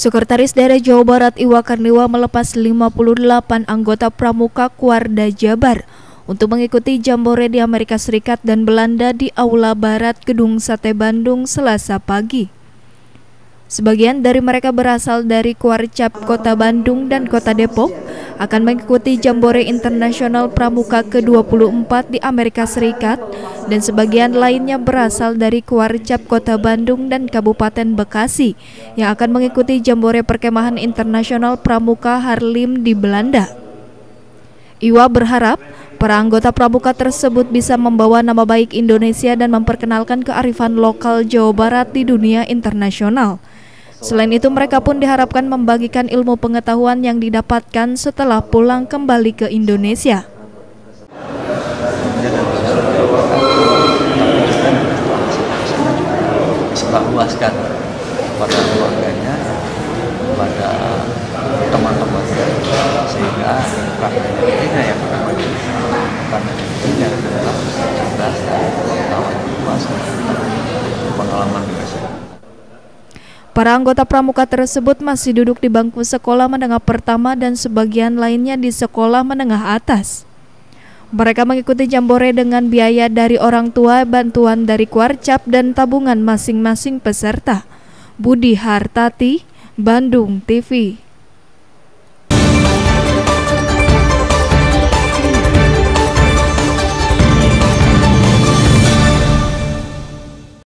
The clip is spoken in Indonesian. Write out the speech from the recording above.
Sekretaris Daerah Jawa Barat Iwa Karniwa melepas 58 anggota Pramuka Kuarda Jabar untuk mengikuti jambore di Amerika Serikat dan Belanda di Aula Barat Gedung Sate Bandung Selasa pagi. Sebagian dari mereka berasal dari Kuarcap Kota Bandung dan Kota Depok akan mengikuti jambore internasional Pramuka ke-24 di Amerika Serikat dan sebagian lainnya berasal dari Kuarcap Kota Bandung dan Kabupaten Bekasi yang akan mengikuti jambore perkemahan internasional Pramuka Haarlem di Belanda. Iwa berharap para anggota Pramuka tersebut bisa membawa nama baik Indonesia dan memperkenalkan kearifan lokal Jawa Barat di dunia internasional. Selain itu, mereka pun diharapkan membagikan ilmu pengetahuan yang didapatkan setelah pulang kembali ke Indonesia. Luaskan kepada keluarganya, kepada teman-temannya, sehingga prakteknya yang pertama karena ini adalah cerdas dan pengetahuan luas pengalaman dewasa. Para anggota Pramuka tersebut masih duduk di bangku sekolah menengah pertama dan sebagian lainnya di sekolah menengah atas. Mereka mengikuti jambore dengan biaya dari orang tua, bantuan dari Kuarcap, dan tabungan masing-masing peserta. Budi Hartati, Bandung TV.